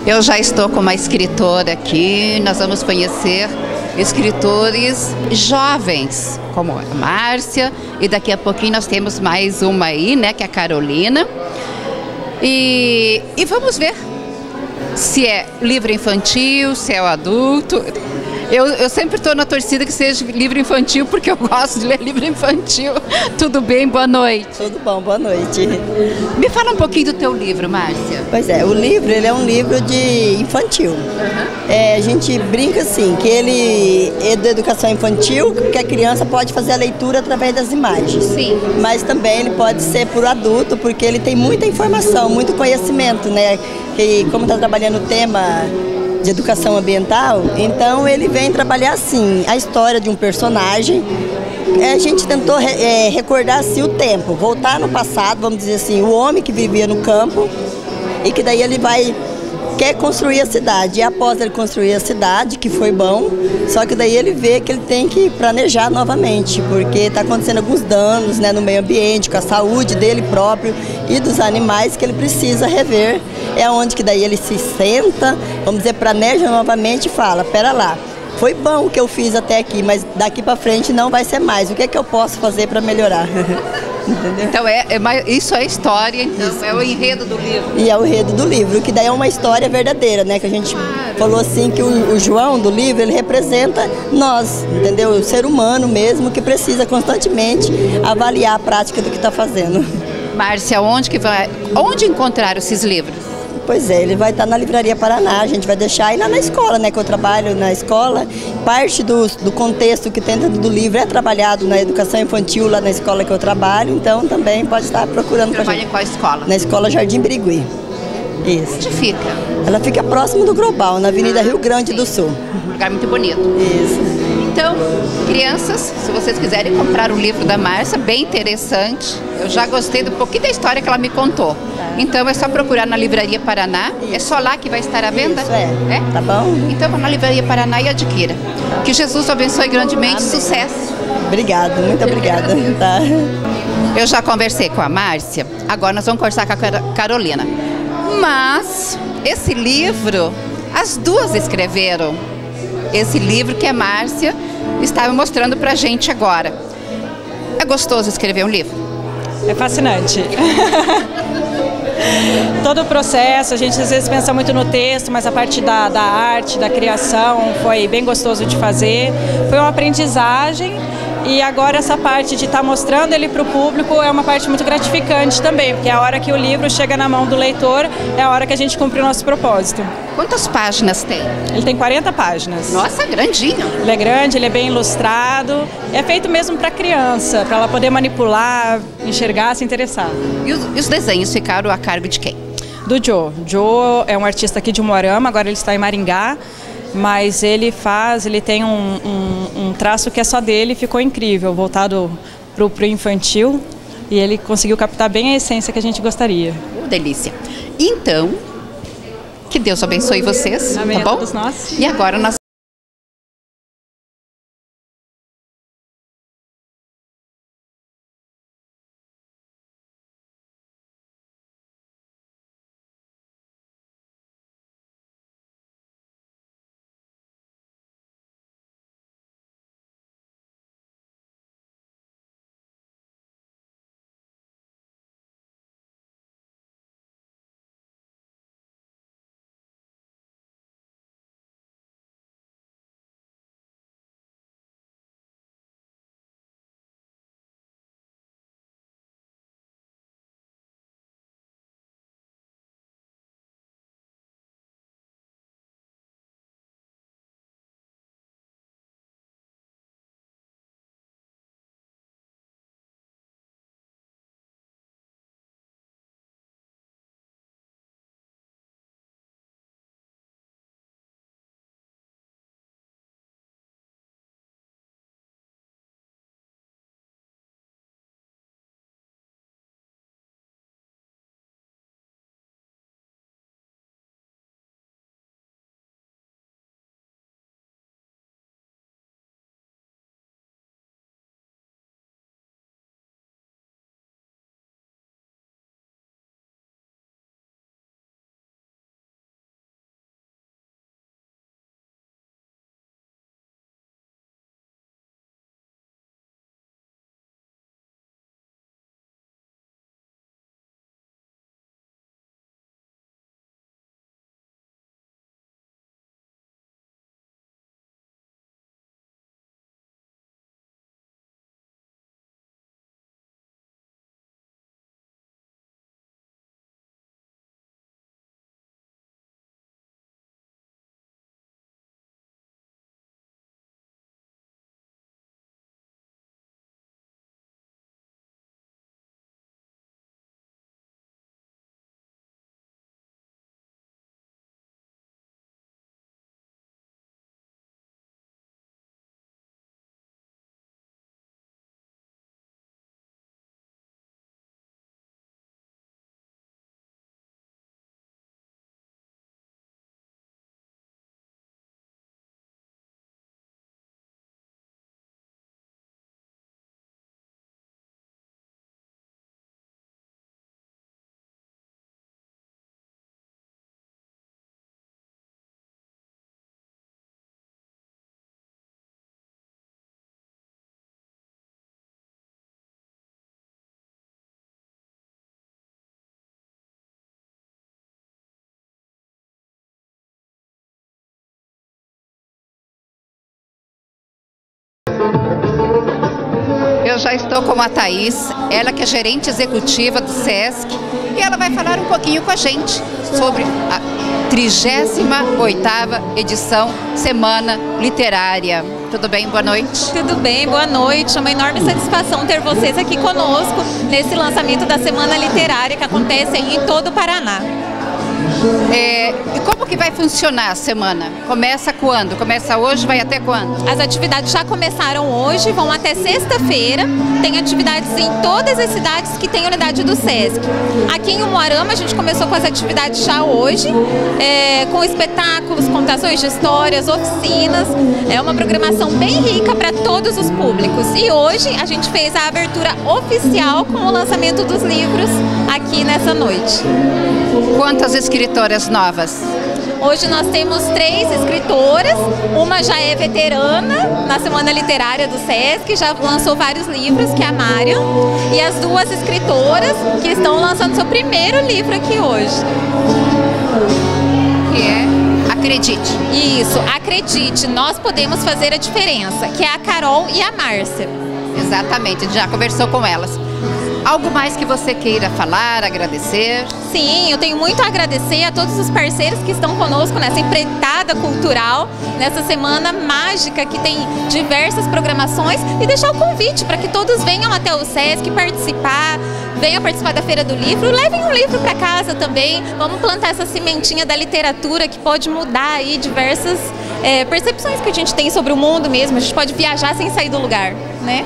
Eu já estou com uma escritora aqui, nós vamos conhecer escritores jovens, como a Márcia, e daqui a pouquinho nós temos mais uma aí, né, que é a Carolina. E vamos ver se é livro infantil, se é o adulto. Eu sempre estou na torcida que seja livro infantil, porque eu gosto de ler livro infantil. Tudo bem? Boa noite. Tudo bom, boa noite. Me fala um pouquinho do teu livro, Márcia. Pois é, o livro ele é um livro de infantil. A gente brinca assim, que ele é da educação infantil, que a criança pode fazer a leitura através das imagens. Sim. Mas também ele pode ser para o adulto, porque ele tem muita informação, muito conhecimento, né? Que como está trabalhando o tema de educação ambiental, então ele vem trabalhar assim, a história de um personagem. A gente tentou recordar assim, o tempo, voltar no passado, vamos dizer assim, o homem que vivia no campo e que daí ele quer construir a cidade. E após ele construir a cidade, que foi bom, só que daí ele vê que ele tem que planejar novamente, porque está acontecendo alguns danos, né, no meio ambiente, com a saúde dele próprio e dos animais que ele precisa rever. É onde que daí ele se senta, vamos dizer, planeja novamente e fala, pera lá, foi bom o que eu fiz até aqui, mas daqui para frente não vai ser mais. O que é que eu posso fazer para melhorar? Entendeu? Então isso é história, então isso. É o enredo do livro. E é o enredo do livro, que daí é uma história verdadeira, né? Que a gente falou assim que o João do livro, ele representa nós, entendeu? O ser humano mesmo que precisa constantemente avaliar a prática do que está fazendo. Márcia, onde encontrar esses livros? Pois é, ele vai estar na Livraria Paraná, a gente vai deixar aí lá na escola, né, que eu trabalho na escola. Parte do contexto que tem dentro do livro é trabalhado na educação infantil lá na escola que eu trabalho, então também pode estar procurando. Trabalha em qual escola? Na escola Jardim Birigui. Isso. Onde fica? Ela fica próximo do Global, na Avenida Rio Grande do Sul. Um lugar muito bonito. Isso. Então, crianças, se vocês quiserem comprar o livro da Márcia, bem interessante. Eu já gostei do pouquinho da história que ela me contou. Então é só procurar na Livraria Paraná. É só lá que vai estar à venda? Isso, é. Tá bom? Então vá na Livraria Paraná e adquira. Que Jesus abençoe grandemente. Amém. Sucesso. Obrigada, muito obrigada. Tá. Eu já conversei com a Márcia, agora nós vamos conversar com a Carolina. Mas esse livro, as duas escreveram. Esse livro que a Márcia estava mostrando pra gente agora. É gostoso escrever um livro? É fascinante. Todo o processo, a gente às vezes pensa muito no texto, mas a parte da arte, da criação, foi bem gostoso de fazer. Foi uma aprendizagem e agora essa parte de estar mostrando ele para o público é uma parte muito gratificante também, porque a hora que o livro chega na mão do leitor é a hora que a gente cumpre o nosso propósito. Quantas páginas tem? Ele tem 40 páginas. Nossa, grandinho. Ele é grande, ele é bem ilustrado. É feito mesmo para criança, para ela poder manipular, enxergar, se interessar. E os desenhos ficaram a cargo de quem? Do Joe. Joe é um artista aqui de Umuarama, agora ele está em Maringá, mas ele tem um traço que é só dele, ficou incrível, voltado para o infantil, e ele conseguiu captar bem a essência que a gente gostaria. Delícia. Então, que Deus abençoe vocês, amém, tá bom? A todos nós. E agora nós já estou com a Thaís, ela que é gerente executiva do SESC, e ela vai falar um pouquinho com a gente sobre a 38ª edição Semana Literária. Tudo bem? Boa noite. Tudo bem, boa noite. É uma enorme satisfação ter vocês aqui conosco nesse lançamento da Semana Literária que acontece aí em todo o Paraná. E como que vai funcionar a semana? Começa quando? Começa hoje, vai até quando? As atividades já começaram hoje, vão até sexta-feira. Tem atividades em todas as cidades que têm unidade do SESC. Aqui em Umuarama a gente começou com as atividades já hoje, com espetáculos, contações de histórias, oficinas. É uma programação bem rica para todos os públicos. E hoje a gente fez a abertura oficial com o lançamento dos livros aqui nessa noite. Quantas escritoras novas? Hoje nós temos 3 escritoras, uma já é veterana na Semana Literária do SESC, já lançou vários livros, que é a Mária, e as 2 escritoras que estão lançando seu primeiro livro aqui hoje. Que é Acredite. Isso, Acredite, nós podemos fazer a diferença, que é a Carol e a Márcia. Exatamente, já conversou com elas. Algo mais que você queira falar, agradecer? Sim, eu tenho muito a agradecer a todos os parceiros que estão conosco nessa empreitada cultural, nessa semana mágica que tem diversas programações, e deixar o convite para que todos venham até o SESC participar, venham participar da Feira do Livro, levem um livro para casa também, vamos plantar essa sementinha da literatura que pode mudar aí diversas percepções que a gente tem sobre o mundo mesmo, a gente pode viajar sem sair do lugar, né?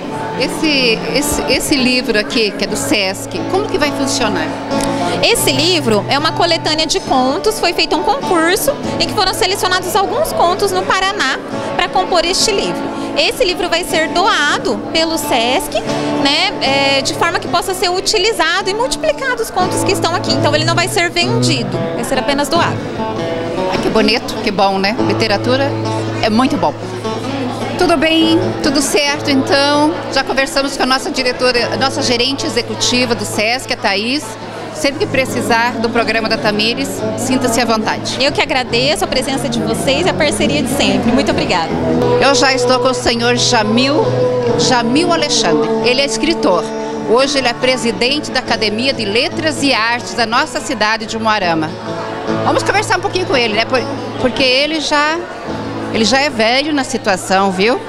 Esse livro aqui, que é do SESC, como que vai funcionar? Esse livro é uma coletânea de contos, foi feito um concurso em que foram selecionados alguns contos no Paraná para compor este livro. Esse livro vai ser doado pelo SESC, né, de forma que possa ser utilizado e multiplicado os contos que estão aqui. Então ele não vai ser vendido, vai ser apenas doado. Ai, que bonito, que bom, né? Literatura é muito bom. Tudo bem, tudo certo, então. Já conversamos com a nossa diretora, a nossa gerente executiva do SESC, a Thaís. Sempre que precisar do programa da Tamires, sinta-se à vontade. Eu que agradeço a presença de vocês e a parceria de sempre. Muito obrigada. Eu já estou com o senhor Jamil Alexandre. Ele é escritor. Hoje ele é presidente da Academia de Letras e Artes da nossa cidade de Umuarama. Vamos conversar um pouquinho com ele, né? Porque ele já é velho na situação, viu?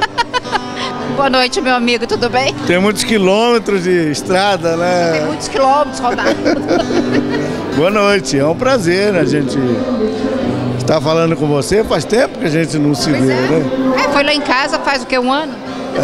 Boa noite, meu amigo, tudo bem? Tem muitos quilômetros de estrada, né? Tem muitos quilômetros rodados. Boa noite, é um prazer a gente estar falando com você. Faz tempo que a gente não se vê, né? Foi lá em casa faz o quê, um ano?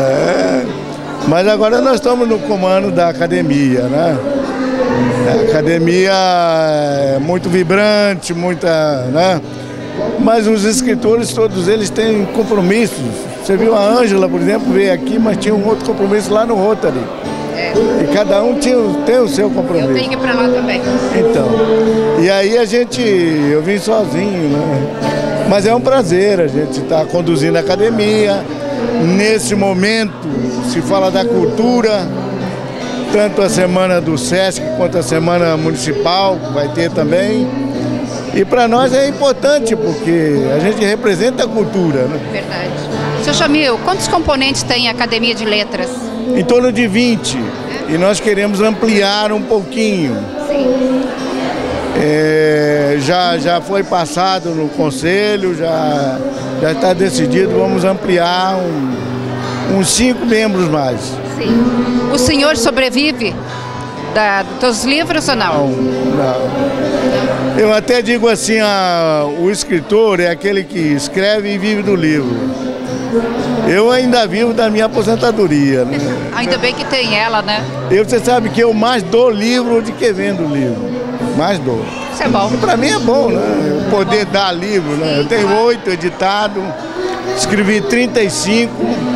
Mas agora nós estamos no comando da academia, né? A academia é muito vibrante, né? Mas os escritores, todos eles têm compromissos. Você viu a Ângela, por exemplo, veio aqui, mas tinha um outro compromisso lá no Rotary. E cada um tem o seu compromisso. Eu tenho que ir para lá também. Então, e aí eu vim sozinho, né? Mas é um prazer a gente estar conduzindo a academia. Nesse momento se fala da cultura, tanto a semana do SESC quanto a semana municipal, vai ter também. E para nós é importante, porque a gente representa a cultura, né? Verdade. Seu Jamil, quantos componentes tem a Academia de Letras? Em torno de 20. E nós queremos ampliar um pouquinho. Sim. Já foi passado no conselho, já está decidido, vamos ampliar uns 5 membros mais. Sim. O senhor sobrevive dos livros ou não? Não. Eu até digo assim, o escritor é aquele que escreve e vive do livro. Eu ainda vivo da minha aposentadoria, né? Ainda bem que tem ela, né? Você sabe que eu mais dou livro do que vendo livro. Mais dou. Isso é bom. Para mim é bom, né? Poder dar livro, né? Eu tenho 8 editados, escrevi 35.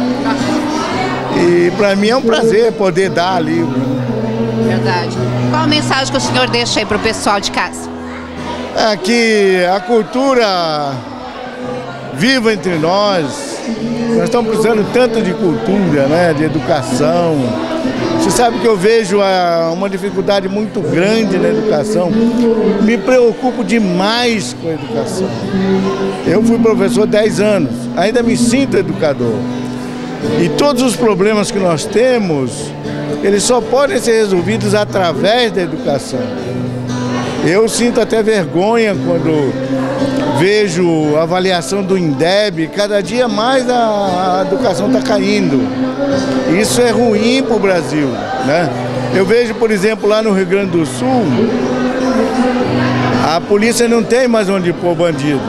E para mim é um prazer poder dar livro. Verdade. Qual a mensagem que o senhor deixa aí para o pessoal de casa? É que a cultura viva entre nós. Nós estamos precisando tanto de cultura, né? De educação. Você sabe que eu vejo uma dificuldade muito grande na educação. Me preocupo demais com a educação. Eu fui professor 10 anos, ainda me sinto educador. E todos os problemas que nós temos, eles só podem ser resolvidos através da educação. Eu sinto até vergonha quando vejo a avaliação do INDEB, cada dia mais a educação está caindo. Isso é ruim para o Brasil, né? Eu vejo, por exemplo, lá no Rio Grande do Sul, a polícia não tem mais onde pôr bandido.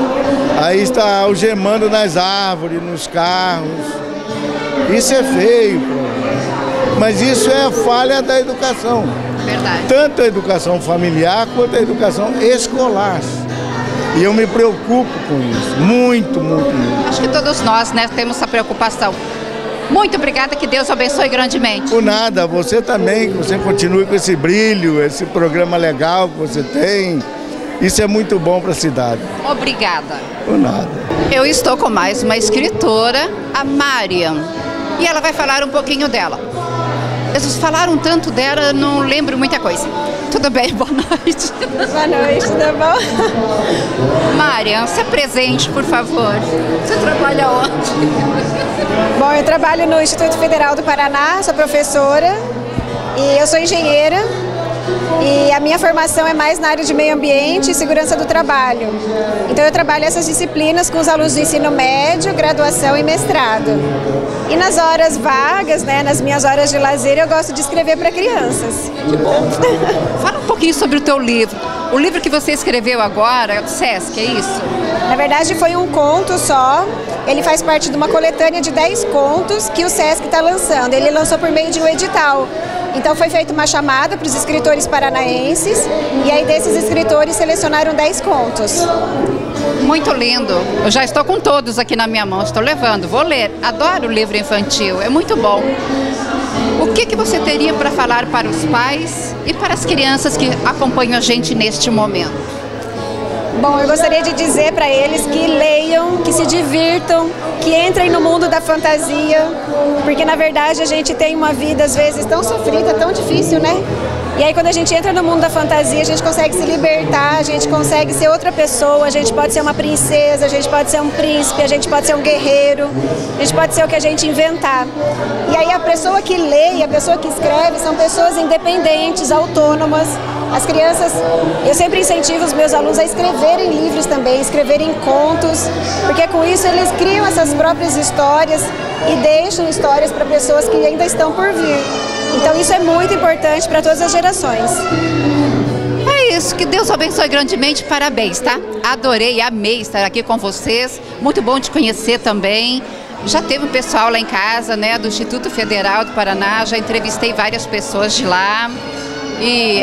Aí está algemando nas árvores, nos carros. Isso é feio, mas isso é a falha da educação. Verdade. Tanto a educação familiar quanto a educação escolar. E eu me preocupo com isso, muito, muito, muito. Acho que todos nós, né, temos essa preocupação. Muito obrigada, que Deus abençoe grandemente. Por nada, você também, que você continue com esse brilho, esse programa legal que você tem. Isso é muito bom para a cidade. Obrigada. Por nada. Eu estou com mais uma escritora, a Marian, e ela vai falar um pouquinho dela. Eles falaram tanto dela, eu não lembro muita coisa. Tudo bem? Boa noite. Boa noite, tudo bom? Marian, se apresente, por favor. Você trabalha onde? Bom, eu trabalho no Instituto Federal do Paraná, sou professora e eu sou engenheira. E a minha formação é mais na área de meio ambiente e segurança do trabalho. Então eu trabalho essas disciplinas com os alunos do ensino médio, graduação e mestrado. E nas horas vagas, né, nas minhas horas de lazer, eu gosto de escrever para crianças. Que bom. Fala um pouquinho sobre o teu livro. O livro que você escreveu agora é do Sesc, é isso? Na verdade foi um conto só. Ele faz parte de uma coletânea de 10 contos que o Sesc está lançando. Ele lançou por meio de um edital. Então foi feita uma chamada para os escritores paranaenses e aí desses escritores selecionaram 10 contos. Muito lindo. Eu já estou com todos aqui na minha mão, estou levando, vou ler. Adoro livro infantil, é muito bom. O que você teria para falar para os pais e para as crianças que acompanham a gente neste momento? Bom, eu gostaria de dizer para eles que leiam, que se divirtam, que entrem no mundo da fantasia, porque na verdade a gente tem uma vida às vezes tão sofrida, tão difícil, né? E aí quando a gente entra no mundo da fantasia, a gente consegue se libertar, a gente consegue ser outra pessoa, a gente pode ser uma princesa, a gente pode ser um príncipe, a gente pode ser um guerreiro, a gente pode ser o que a gente inventar. E aí a pessoa que lê e a pessoa que escreve são pessoas independentes, autônomas. As crianças, eu sempre incentivo os meus alunos a escreverem livros também, escreverem contos, porque com isso eles criam essas próprias histórias e deixam histórias para pessoas que ainda estão por vir. Então isso é muito importante para todas as gerações. É isso, que Deus abençoe grandemente, parabéns, tá? Adorei, amei estar aqui com vocês, muito bom te conhecer também. Já teve um pessoal lá em casa, né, do Instituto Federal do Paraná, já entrevistei várias pessoas de lá. E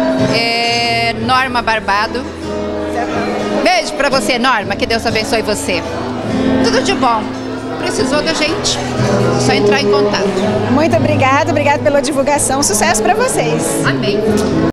Norma Barbado, beijo pra você, Norma, que Deus abençoe você. Tudo de bom. Precisou da gente, só entrar em contato. Muito obrigada pela divulgação, sucesso pra vocês. Amém.